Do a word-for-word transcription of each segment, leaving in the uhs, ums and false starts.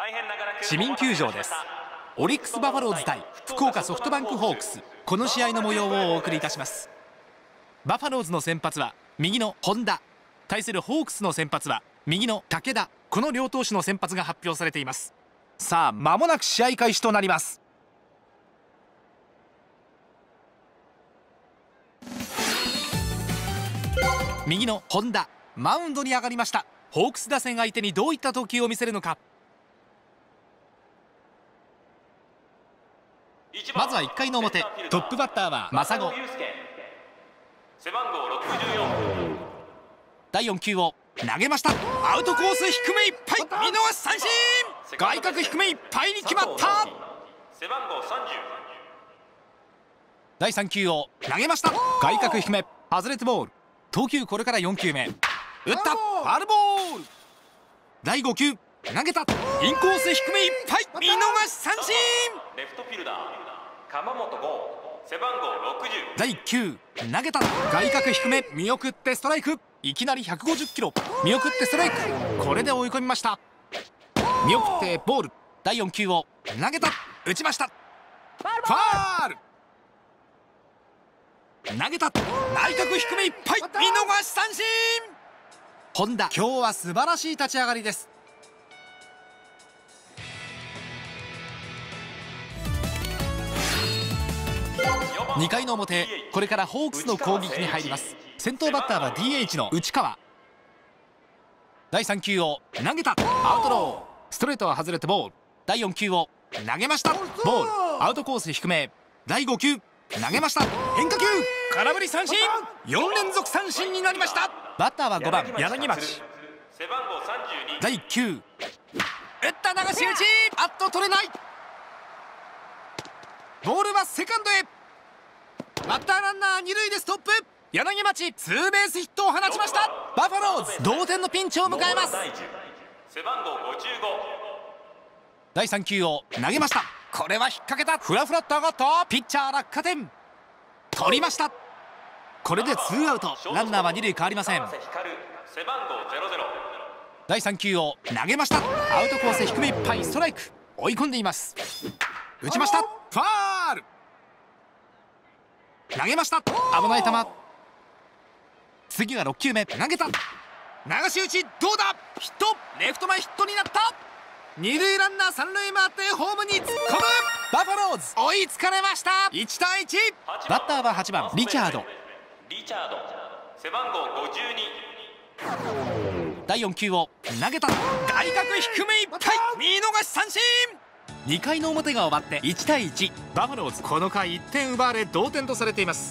市民球場です。オリックスバファローズ対福岡ソフトバンクホークス、この試合の模様をお送りいたします。バファローズの先発は右の本田、対するホークスの先発は右の武田、この両投手の先発が発表されています。さあ間もなく試合開始となります。右の本田、マウンドに上がりました。ホークス打線相手にどういった投球を見せるのか。まずはいっかいの表、トップバッターは真砂。だいよん球を投げました。アウトコース低めいっぱい、見逃し三振。外角低めいっぱいに決まった。だいさん球を投げました。外角低め、外れてボール。投球これからよん球目、打ったファウルボール。だいご球投げた、インコース低めいっぱい、見逃し三振。レフトフィルダー鎌本剛、背番号ろくじゅう。だいいっ球投げた、外角低め、見送ってストライク。いきなりひゃくごじゅっキロ、見送ってストライク。これで追い込みました。見送ってボール。だいよん球を投げた、打ちました。ファウル。投げた、内角低めいっぱい、見逃し三振。本田、今日は素晴らしい立ち上がりです。にかいの表、これからホークスの攻撃に入ります。先頭バッターは ディーエイチ の内川。だいさん球を投げた、アウトロー。ストレートは外れてボール。だいよん球を投げました、ボール。アウトコース低め。だいご球投げました、変化球、空振り三振。よん連続三振になりました。バッターはごばん柳町。だいいっ球打った流し打ち、あっと取れない。ボールはセカンドへ。バッターランナー二塁でストップ。柳町ツーベースヒットを放ちました。バファローズ同点のピンチを迎えます。だいさん球を投げました。これは引っ掛けた、フラフラっと上がった。ピッチャー落下点、取りました。これでツーアウト、ランナーは二塁変わりません。だいさん球を投げました。アウトコース低めいっぱい、ストライク。追い込んでいます。打ちました、ファウル。投げました、危ない球。次がろっ球目、投げた、流し打ち、どうだ、ヒット。レフト前ヒットになった。二塁ランナー三塁回ってホームに突っ込む。バファローズ追いつかれました。いちたいいち。バッターははちばんリチャード。リチャード背番号ごじゅうに。だいよん球を投げた、外角低めいっぱい、見逃し三振。にかいの表が終わっていちたいいち。バファローズこの回いってん奪われ同点とされています。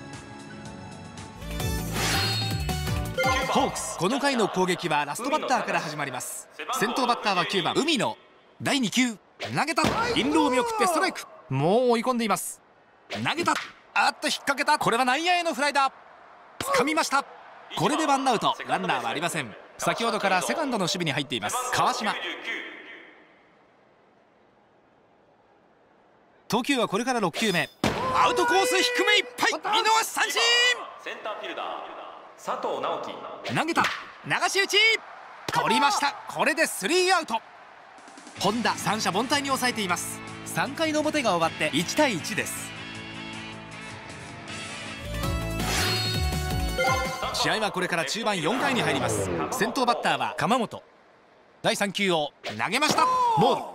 ホークスこの回の攻撃はラストバッターから始まります。先頭バッターはきゅうばん海野。だいに球投げた、インロー見送ってストライク。もう追い込んでいます。投げた、あっと引っ掛けた、これは内野へのフライだ。掴みました。これでワンアウト、ランナーはありません。先ほどからセカンドの守備に入っています川島。投球はこれからろっ球目、アウトコース低めいっぱい、見逃し三振。センターフィルダー佐藤直樹。投げた、流し打ち、取りました。これでスリーアウト。本田三者凡退に抑えています。さんかいの表が終わっていちたいいちです。試合はこれから中盤よんかいに入ります。先頭バッターは鎌本。だいさん球を投げました、ボール。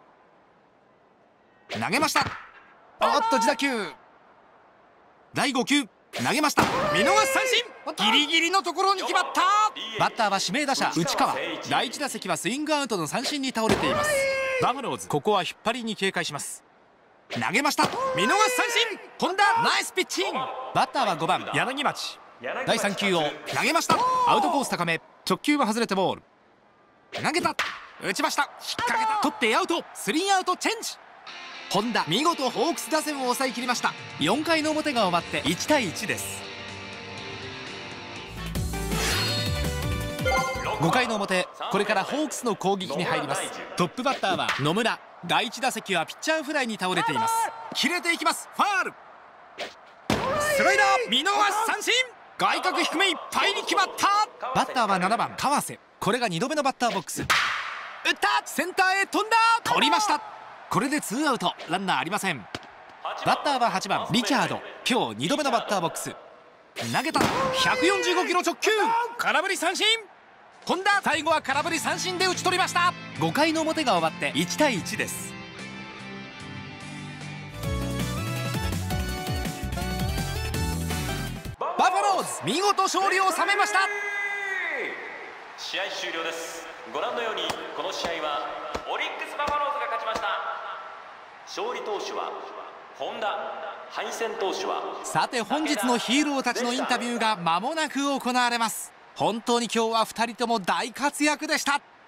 投げました、おっと自打球。だいご球投げました、見逃し三振。ギリギリのところに決まった。バッターは指名打者内川。だいいち打席はスイングアウトの三振に倒れています。バファローズここは引っ張りに警戒します。投げました、見逃し三振。本田ナイスピッチング。バッターはごばん柳町。だいさん球を投げました、アウトコース高め。直球は外れてボール。投げた、打ちました、引っ掛けた、取ってアウト。スリーアウトチェンジ。本田見事ホークス打線を抑えきりました。よんかいの表が終わっていちたいいちです。ごかいの表、これからホークスの攻撃に入ります。トップバッターは野村。だいいち打席はピッチャーフライに倒れています。切れていきます、ファール。スライダー、見逃し三振。外角低めいっぱいに決まった。バッターはななばん川瀬。これがにどめのバッターボックス。 打った、センターへ飛んだ、取りました。これでツーアウト、ランナーありません。バッターははちばんリチャード、今日にどめのバッターボックス。投げたひゃくよんじゅうごキロ直球、空振り三振。本田、最後は空振り三振で打ち取りました。ごかいの表が終わっていちたいいちです。バファローズ見事勝利を収めました。 試合終了です。ご覧のようにこの試合はオリックスバファローズが勝ちました。勝利投手は本田、敗戦投手は。 さて本日のヒーローたちのインタビューが間もなく行われます。本当に今日はふたりとも大活躍でした。